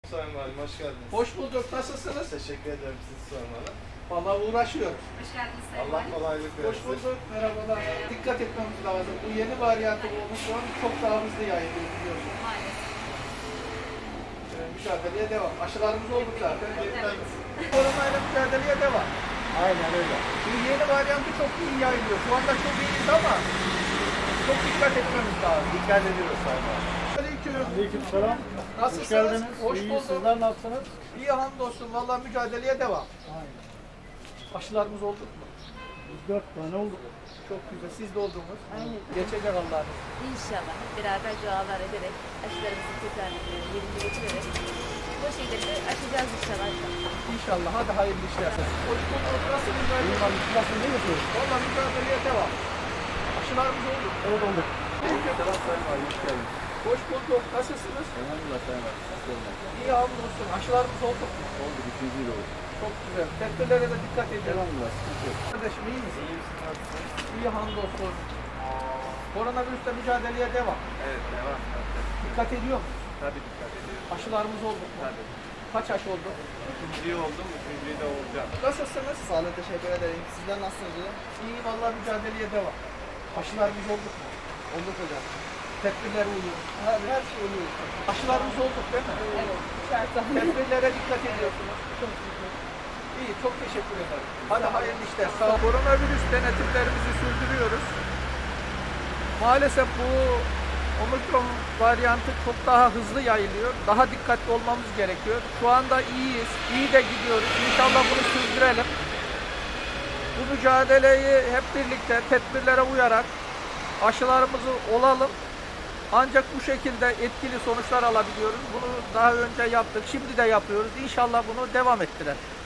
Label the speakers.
Speaker 1: Sayın Valim, hoş geldiniz.
Speaker 2: Hoş bulduk. Nasılsınız?
Speaker 1: Teşekkür ederim, sizi sormalı.
Speaker 2: Vallahi uğraşıyoruz.
Speaker 3: Hoş geldiniz Sayın
Speaker 1: Allah
Speaker 3: Valim.
Speaker 1: kolaylık versin.
Speaker 2: Hoş bulduk. Merhabalar. Dikkat etmemiz lazım. Bu yeni varyantı Omikron çok daha hızlı yayılıyor biliyorsunuz.
Speaker 3: Maalesef.
Speaker 2: Mücadeleye devam. Aşılarımız oldu zaten.
Speaker 3: Evet.
Speaker 2: Koronayla mücadeleye devam.
Speaker 1: Aynen öyle.
Speaker 2: Bu yeni varyantı çok iyi yayılıyor. Şu anda çok iyiyiz ama çok dikkat etmemiz lazım.
Speaker 1: Dikkat ediyoruz Sayın Valim.
Speaker 4: Aleykümselam.
Speaker 2: Nasılsınız?
Speaker 4: Hoş geldiniz.
Speaker 2: Hoş
Speaker 4: İyi,
Speaker 2: bulduk.
Speaker 4: sizler nasılsınız?
Speaker 2: İyi hamdolsun. Vallahi mücadeleye devam.
Speaker 4: Aynen.
Speaker 2: Aşılarımız olduk mu?
Speaker 4: Biz 4 tane olduk.
Speaker 2: Çok güzel. Siz de oldunuz.
Speaker 5: Aynen.
Speaker 2: Geçecek Allah'ın.
Speaker 5: İnşallah hep beraber dualar ederek, aşılarımızı tekrar yerine getirerek bu şekilde aşacağız inşallah.
Speaker 2: İnşallah. Hadi hayırlı işler. Hoş bulduk. Nasılsınız?
Speaker 4: Nasıl ne yapıyoruz?
Speaker 2: Valla mücadeleye devam. Aşılarımız oldu.
Speaker 4: Evet olduk.
Speaker 1: Selam Sayın Valim, hoş geldiniz.
Speaker 2: Hoş bulduk. Nasılsınız?
Speaker 1: Elhamdülillah Sayın Valim, nasıl olmak?
Speaker 2: İyi hamdolsun. Aşılarımız oldu.
Speaker 1: Oldu, ikinciyi de oldu.
Speaker 2: Çok güzel. Tedbirlere de dikkat edin.
Speaker 1: Elhamdülillah, sıkıntı yok.
Speaker 2: Kardeşim iyi misin?
Speaker 1: İyi misin, nasılsınız?
Speaker 2: İyi hamdolsun. Koronavirüsle mücadeleye devam.
Speaker 1: Evet, devam.
Speaker 2: Dikkat ediyor musun?
Speaker 1: Tabii dikkat ediyoruz.
Speaker 2: Aşılarımız oldu mu?
Speaker 1: Tabii.
Speaker 2: Kaç aşı oldu?
Speaker 1: İkinciyi oldum, üçüncüyü de olacağım.
Speaker 2: Nasılsınız?
Speaker 6: Sağ olun, teşekkür ederim. Sizler nasılsınız?
Speaker 2: İyi vallahi mücadeleye devam. Aşılarımız olduk mu?
Speaker 6: Olduk hocam.
Speaker 2: Tedbirlere uyuyor.
Speaker 6: Her şey oluyor.
Speaker 2: Aşılarımız olduk değil mi?
Speaker 5: Evet, şartlar.
Speaker 2: Tedbirlere dikkat ediyorsunuz. İyi, çok teşekkür ederim. Hadi hayırlı işler. Sağ olun. Koronavirüs denetimlerimizi sürdürüyoruz. Maalesef bu Omikron varyantı çok daha hızlı yayılıyor. Daha dikkatli olmamız gerekiyor. Şu anda iyiyiz. İyi de gidiyoruz. İnşallah bunu sürdürelim. Bu mücadeleyi hep birlikte tedbirlere uyarak aşılarımızı olalım. Ancak bu şekilde etkili sonuçlar alabiliyoruz. Bunu daha önce yaptık, şimdi de yapıyoruz. İnşallah bunu devam ettirelim.